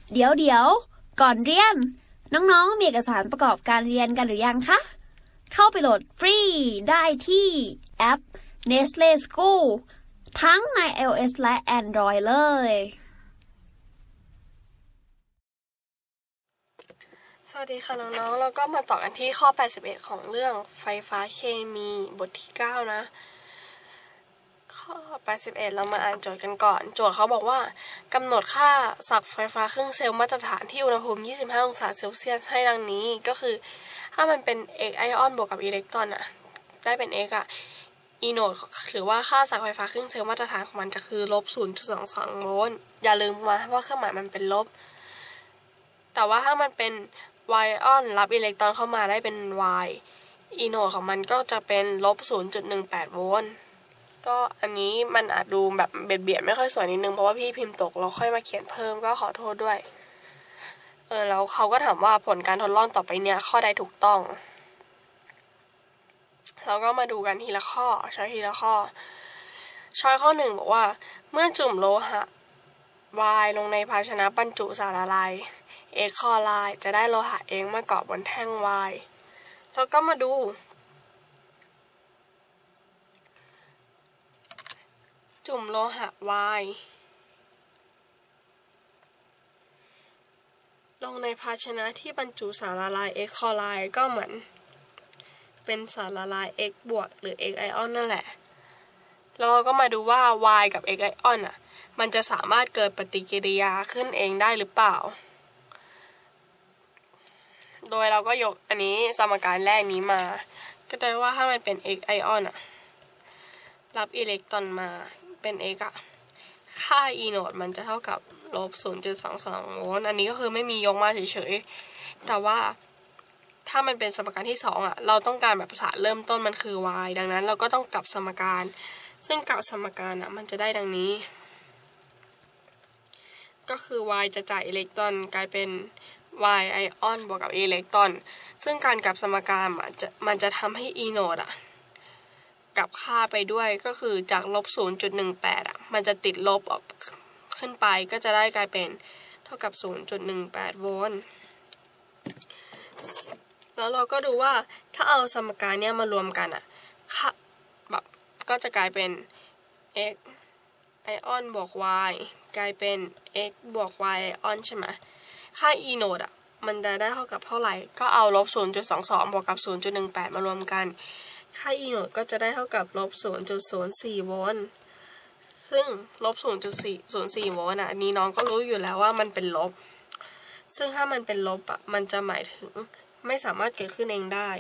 เดี๋ยวก่อนเรียนน้องๆมีเอกสารประกอบการเรียนกันหรือยังคะเข้าไปโหลดฟรีได้ที่แอป Nestle School ทั้งใน iOS และ Android เลยสวัสดีค่ะน้องๆเราก็มาต่อกันที่ข้อ81ของเรื่องไฟฟ้าเคมีบทที่9นะข้อ81เรามาอ่านโจทย์กันก่อนโจทย์เขาบอกว่ากำหนดค่าศักย์ไฟฟ้าครึ่งเซลล์มาตรฐานที่อุณหภูมิ25องศาเซลเซียสให้ดังนี้ก็คือถ้ามันเป็นเอกไอออนบวกกับอิเล็กตรอนอะได้เป็นเอกอะอีโนดหรือว่าค่าศักย์ไฟฟ้าครึ่งเซลล์มาตรฐานของมันจะคือ-0.22 โวลต์อย่าลืมมาว่าเครื่องหมายมันเป็นลบแต่ว่าถ้ามันเป็นY ออนรับอิเล็กตรอนเข้ามาได้เป็น Y อีโนดของมันก็จะเป็น-0.18 โวลต์ก็อันนี้มันอาจดูแบบเบียดไม่ค่อยสวยนิดนึงเพราะว่าพี่พิมพ์ตกเราค่อยมาเขียนเพิ่มก็ขอโทษด้วยแล้วเขาก็ถามว่าผลการทดลองต่อไปเนี่ยข้อใดถูกต้องเราก็มาดูกันทีละข้อช้อยทีละข้อช้อยข้อ1บอกว่าเมื่อจุ่มโลหะ Y ลงในภาชนะบรรจุสารละลายX คลอไรด์จะได้โลหะ X มาเกาะบนแท่ง Y แล้วก็มาดูจุ่มโลหะ Y ลงในภาชนะที่บรรจุสารละลาย X คลอไรด์ก็เหมือนเป็นสารละลาย X บวกหรือ X ไอออนนั่นแหละแล้วเราก็มาดูว่า Y กับ X ไอออนมันจะสามารถเกิดปฏิกิริยาขึ้นเองได้หรือเปล่าโดยเราก็ยกอันนี้สมการแรกนี้มาก็ได้ว่าถ้ามันเป็น X ไอออนรับอิเล็กตรอนมาเป็น X ค่า E โนดมันจะเท่ากับ-0.22 โวลต์อันนี้ก็คือไม่มียกมาเฉยๆแต่ว่าถ้ามันเป็นสมการที่2เราต้องการแบบภาษาเริ่มต้นมันคือ y ดังนั้นเราก็ต้องกลับสมการซึ่งกลับสมการมันจะได้ดังนี้ก็คือ y จะจ่ายอิเล็กตรอนกลายเป็น y ไอออนบวกกับอิเล็กตรอนซึ่งการกลับสมการมันจะทำให้ E โนดกลับค่าไปด้วยก็คือจาก-0.18มันจะติดลบออกขึ้นไปก็จะได้กลายเป็นเท่ากับ0.18 โวลต์แล้วเราก็ดูว่าถ้าเอาสมการมารวมกันค่าแบบก็จะกลายเป็น x ไอออนบวก y กลายเป็น x บวก y ไอออนใช่ไหมค่า e โนดมันจะได้เท่ากับเท่าไหร่ก็เอา-0.22 บวกกับ 0.18 มารวมกันค่า e โนดก็จะได้เท่ากับ-0.04 โวลต์ซึ่ง-0.04 โวลต์อันนี้น้องก็รู้อยู่แล้วว่ามันเป็นลบซึ่งถ้ามันเป็นลบมันจะหมายถึงไม่สามารถเกิดขึ้นเองได้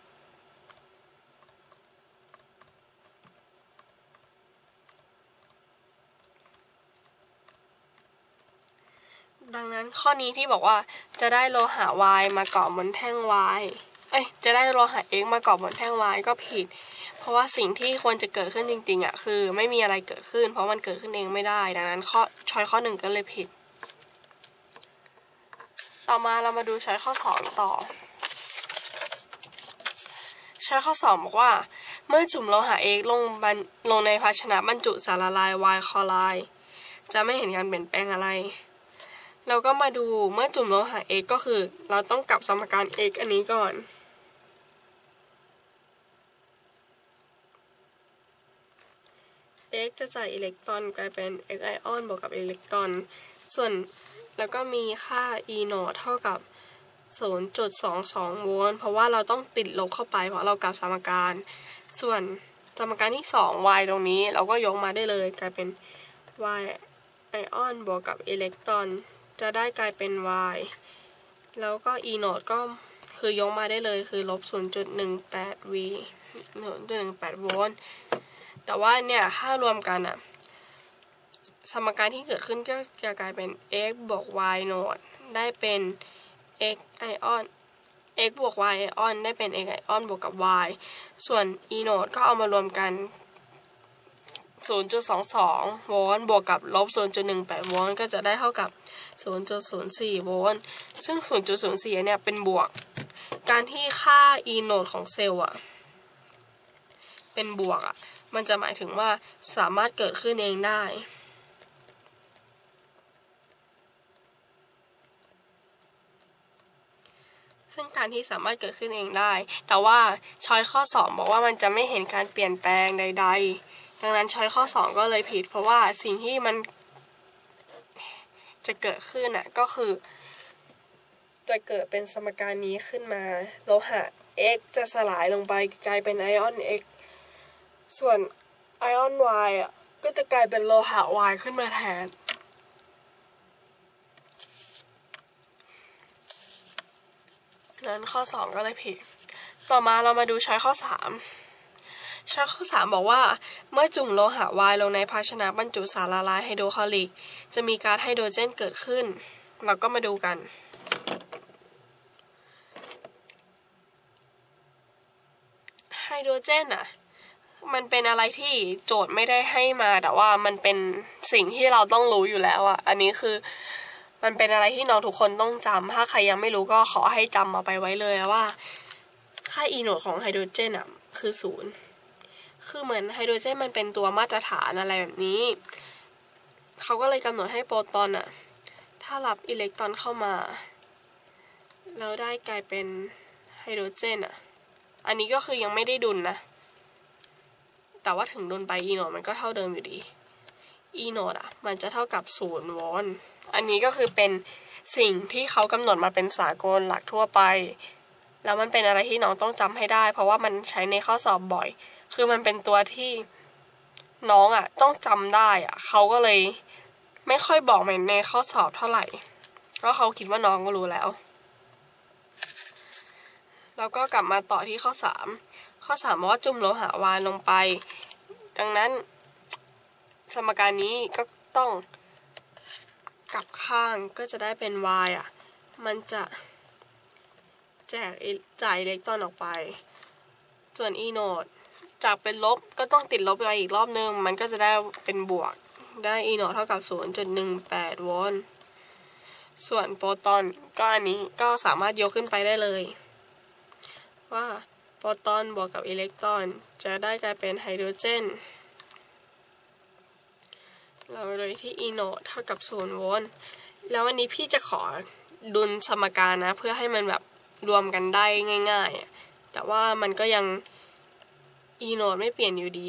ดังนั้นข้อนี้ที่บอกว่าจะได้โลหะ Y มาเกาะบนแท่ง Y จะได้โลหะ X มาเกาะบนแท่ง Y ก็ผิดเพราะว่าสิ่งที่ควรจะเกิดขึ้นจริงๆคือไม่มีอะไรเกิดขึ้นเพราะมันเกิดขึ้นเองไม่ได้ดังนั้นช้อยข้อ1ก็เลยผิดต่อมาเรามาดูช้อยข้อ2ต่อช้อยข้อ2บอกว่าเมื่อจุ่มโลหะ X ลงในภาชนะบรรจุสารละลาย Y คลอไรด์จะไม่เห็นการเปลี่ยนแปลงอะไรเราก็มาดูเมื่อจุ่มโลหะ X ก็คือเราต้องกลับสมการ X อันนี้ก่อนX จะจ่ายอิเล็กตรอนกลายเป็น X ไอออนบวกกับอิเล็กตรอนส่วนแล้วก็มีค่า E โนดเท่ากับ0.22 โวลต์เพราะว่าเราต้องติดลบเข้าไปเพราะเรากลับสมการส่วนสมการที่2 y ตรงนี้เราก็ยกมาได้เลยกลายเป็น y ไอออนบวกกับอิเล็กตรอนจะได้กลายเป็น y แล้วก็ E โนดก็คือยกมาได้เลยคือ-0.18 v 0.18 โวลต์แต่ว่าเนี่ยถ้ารวมกันสมการที่เกิดขึ้นก็จะกลายเป็น x บวก y โนดได้เป็น x ไอออน x บวก y ไอออนได้เป็น x ไอออนบวกกับ y ส่วน e โนดก็เอามารวมกัน0.22 โวลต์บวกกับ-0.18 โวลต์ก็จะได้เท่ากับ0.04 โวลต์ซึ่ง0.04เนี่ยเป็นบวกการที่ค่า e โนดของเซลล์เป็นบวกมันจะหมายถึงว่าสามารถเกิดขึ้นเองได้ซึ่งการที่สามารถเกิดขึ้นเองได้แต่ว่าช้อยข้อ2บอกว่ามันจะไม่เห็นการเปลี่ยนแปลงใดๆดังนั้นช้อยข้อ2ก็เลยผิดเพราะว่าสิ่งที่มันจะเกิดขึ้นน่ะก็คือจะเกิดเป็นสมการนี้ขึ้นมาโลหะ X จะสลายลงไปกลายเป็นไอออน X ส่วนไอออน Y อ่ะก็จะกลายเป็นโลหะ Y ขึ้นมาแทนนั้นข้อ2ก็เลยผิดต่อมาเรามาดูช้อยข้อ3ช้อยข้อ3บอกว่าเมื่อจุ่มโลหะ Y ลงในภาชนะบรรจุสารละลายไฮโดรคลอริกจะมีก๊าซไฮโดรเจนเกิดขึ้นเราก็มาดูกันไฮโดรเจนอ่ะมันเป็นอะไรที่โจทย์ไม่ได้ให้มาแต่ว่ามันเป็นสิ่งที่เราต้องรู้อยู่แล้วอ่ะอันนี้คือมันเป็นอะไรที่น้องทุกคนต้องจำถ้าใครยังไม่รู้ก็ขอให้จำเอาไปไว้เลยว่าค่าอีโนดของไฮโดรเจนอ่ะคือ0คือเหมือนไฮโดรเจนมันเป็นตัวมาตรฐานอะไรแบบนี้เขาก็เลยกำหนดให้โปรตอนอ่ะถ้ารับอิเล็กตรอนเข้ามาแล้วได้กลายเป็นไฮโดรเจนอ่ะอันนี้ก็คือยังไม่ได้ดุลนะแต่ว่าถึงดุลไปอีโนดมันก็เท่าเดิมอยู่ดีอีโนดอ่ะมันจะเท่ากับ0 โวลต์อันนี้ก็คือเป็นสิ่งที่เขากำหนดมาเป็นสากลหลักทั่วไปแล้วมันเป็นอะไรที่น้องต้องจำให้ได้เพราะว่ามันใช้ในข้อสอบบ่อยคือมันเป็นตัวที่น้องอ่ะต้องจำได้อ่ะเขาก็เลยไม่ค่อยบอกในข้อสอบเท่าไหร่เพราะเขาคิดว่าน้องก็รู้แล้วแล้วก็กลับมาต่อที่ข้อ3ข้อ3บอกว่าจุ่มโลหะวานลงไปดังนั้นสมการนี้ก็ต้องกลับข้างก็จะได้เป็น y อ่ะมันจะจ่ายอิเล็กตรอนออกไปส่วน e โนดจากเป็นลบก็ต้องติดลบไปอีกรอบนึงมันก็จะได้เป็นบวกได้ e โนดเท่ากับ 0.18 โวลต์ส่วนโปรตอนก็อันนี้ก็สามารถยกขึ้นไปได้เลยว่าโปรตอนบวกกับอิเล็กตรอนจะได้กลายเป็นไฮโดรเจนเราโดยที่ e โนดเท่ากับ0 โวลต์แล้ววันนี้พี่จะขอดุลสมการนะเพื่อให้มันแบบรวมกันได้ง่ายๆแต่ว่ามันก็ยัง e โนดไม่เปลี่ยนอยู่ดี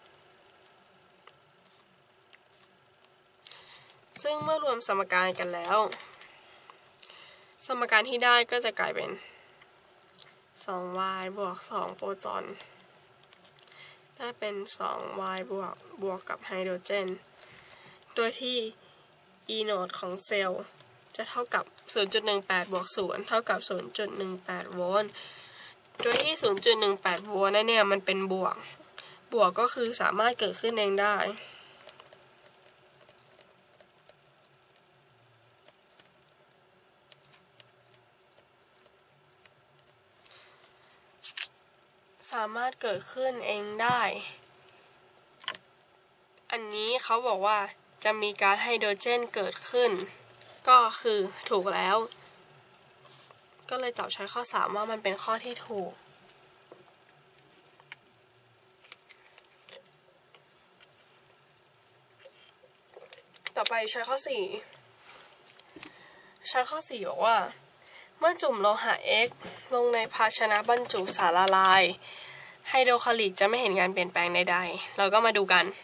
ซึ่งเมื่อรวมสมการกันแล้วสมการที่ได้ก็จะกลายเป็น 2y บวก2โปรตอนได้เป็น 2y บวกกับไฮโดรเจนโดยที่ e โนดของเซลล์จะเท่ากับ 0.18 บวก 0 เท่ากับ 0.18 โวลต์ โดยที่ 0.18 โวลต์นั่นเนี่ยมันเป็นบวกก็คือสามารถเกิดขึ้นเองได้สามารถเกิดขึ้นเองได้อันนี้เขาบอกว่าจะมีก๊าซไฮโดรเจนเกิดขึ้นก็คือถูกแล้วก็เลยตอบใช้ข้อ3ว่ามันเป็นข้อที่ถูกต่อไปใช้ข้อ4บอกว่าเมื่อจุ่มโลหะ X ลงในภาชนะบรรจุสารละลายไฮโดรคลอริกจะไม่เห็นการเปลี่ยนแปลงใดๆเราก็มาดูกัน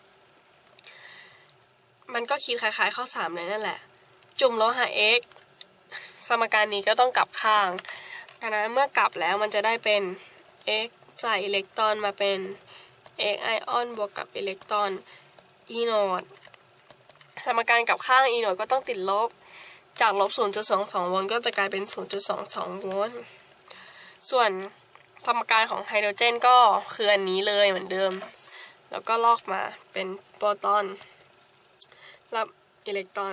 มันก็คิดคล้ายๆข้อ3เลยนั่นแหละจุ่มโลหะ X สมการนี้ก็ต้องกลับข้างดังนั้นเมื่อกลับแล้วมันจะได้เป็น X จ่ายอิเล็กตรอนมาเป็น X ไอออนบวกกับอิเล็กตรอน E โนดสมการกลับข้าง E โนดก็ต้องติดลบจากลบ 0.22 โวลต์ก็จะกลายเป็น 0.22 โวลต์ส่วนสมการของไฮโดรเจนก็คืออันนี้เลยเหมือนเดิมแล้วก็ลอกมาเป็นโปรตอนรับอิเล็กตรอน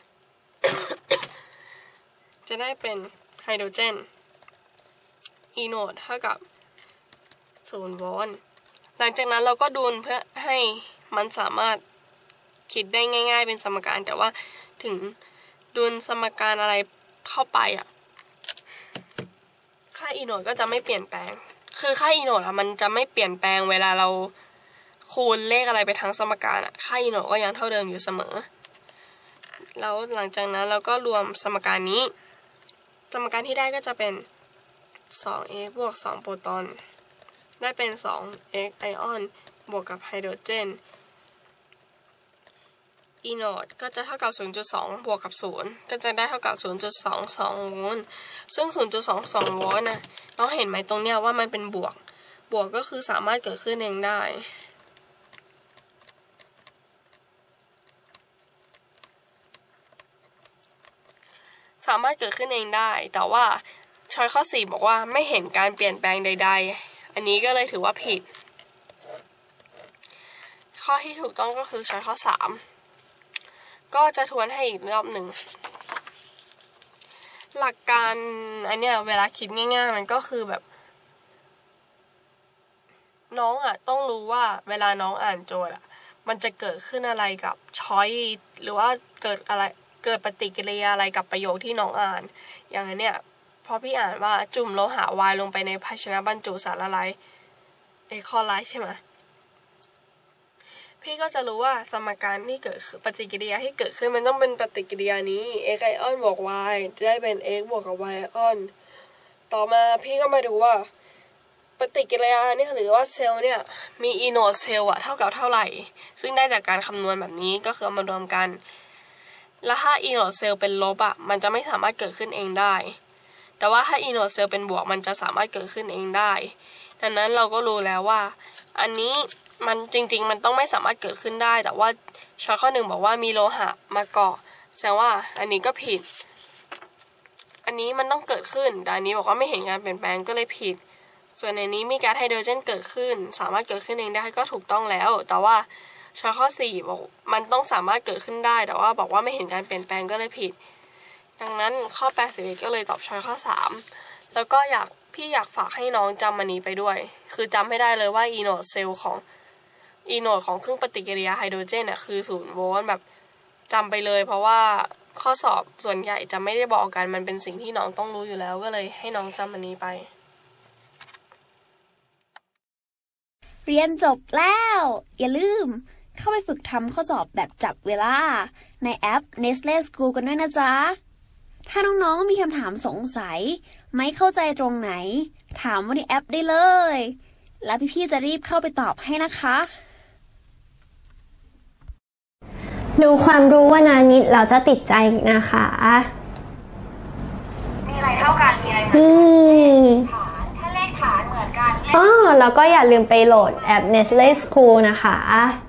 จะได้เป็นไฮโดรเจน E โนดเท่ากับ0 โวลต์หลังจากนั้นเราก็ดูลเพื่อให้มันสามารถคิดได้ง่ายๆเป็นสมการแต่ว่าถึงดูลสมการอะไรเข้าไปอ่ะค่า E โนดก็จะไม่เปลี่ยนแปลงคือค่า E โนดมันจะไม่เปลี่ยนแปลงเวลาเราคูณเลขอะไรไปทั้งสมการอ่ะค่า E โนดก็ยังเท่าเดิมอยู่เสมอแล้วหลังจากนั้นเราก็รวมสมการนี้สมการที่ได้ก็จะเป็น 2x บวก2โปรตอนได้เป็น 2x ไอออนบวกกับไฮโดรเจนE โนดก็จะเท่ากับ 0.2 บวกกับ 0 ก็จะได้เท่ากับ 0.22 โวลต์ซึ่ง 0.22 โวลต์นะเราเห็นไหมตรงเนี้ยว่ามันเป็นบวกก็คือสามารถเกิดขึ้นเองได้แต่ว่าช้อยข้อ 4 บอกว่าไม่เห็นการเปลี่ยนแปลงใดๆอันนี้ก็เลยถือว่าผิดข้อที่ถูกต้องก็คือช้อยข้อ 3ก็จะทวนให้อีกรอบหนึ่งหลักการอันเนี้ยเวลาคิดง่ายๆมันก็คือแบบน้องต้องรู้ว่าเวลาน้องอ่านโจทย์มันจะเกิดขึ้นอะไรกับช้อยหรือว่าเกิดปฏิกิริยาอะไรกับประโยคที่น้องอ่านอย่างนี้เนี่ยพอพี่อ่านว่าจุ่มโลหะวายลงไปในภาชนะบรรจุสารละลายคอไลท์ใช่ไหมพี่ก็จะรู้ว่าสมการที่เกิดปฏิกิริยาที่เกิดขึ้นมันต้องเป็นปฏิกิริยานี้ x ไอออนบวก y จะได้เป็น x บวกกับ y ไอออนต่อมาพี่ก็มาดูว่าปฏิกิริยาเนี่ยหรือว่าเซลล์เนี่ยมีอีโนดเซลล์เท่ากับเท่าไหร่ซึ่งได้จากการคำนวณแบบนี้ก็คือเอามารวมกันแล้วถ้าอีโนดเซลล์เป็นลบมันจะไม่สามารถเกิดขึ้นเองได้แต่ว่าถ้าอีโนดเซลล์เป็นบวกมันจะสามารถเกิดขึ้นเองได้ดังนั้นเราก็รู้แล้วว่าอันนี้มันจริงๆมันต้องไม่สามารถเกิดขึ้นได้แต่ว่าช้อยข้อ 1บอกว่ามีโลหะมาเกาะแสดงว่าอันนี้ก็ผิดอันนี้มันต้องเกิดขึ้นแต่อันนี้บอกว่าไม่เห็นการเปลี่ยนแปลงก็เลยผิดส่วนในนี้มีก๊าซไฮโดรเจนเกิดขึ้นสามารถเกิดขึ้นเองได้ก็ถูกต้องแล้วแต่ว่าช้อยข้อ 4บอกมันต้องสามารถเกิดขึ้นได้แต่ว่าบอกว่าไม่เห็นการเปลี่ยนแปลงก็เลยผิดดังนั้นข้อ81ก็เลยตอบช้อยข้อ 3แล้วก็พี่อยากฝากให้น้องจำอันนี้ไปด้วยคือจำให้ได้เลยว่าอีโนดเซลล์ของอีโนดของเครื่องปฏิกิริยาไฮโดรเจนคือ0โวลต์แบบจำไปเลยเพราะว่าข้อสอบส่วนใหญ่จะไม่ได้บอกกันมันเป็นสิ่งที่น้องต้องรู้อยู่แล้วก็เลยให้น้องจำอันนี้ไปเรียนจบแล้วอย่าลืมเข้าไปฝึกทำข้อสอบแบบจับเวลาในแอป Nestle School กันด้วยนะจ๊ะถ้าน้องๆมีคำถามสงสัยไม่เข้าใจตรงไหนถามว่าในแอปได้เลยแล้วพี่ๆจะรีบเข้าไปตอบให้นะคะดูความรู้ว่านานิดเราจะติดใจนะคะมีอะไรเท่ากันมีอะไรเหมือนกันถ้าเลขฐานเหมือนกันแล้วก็อย่าลืมไปโหลดแอป Nestle School นะคะ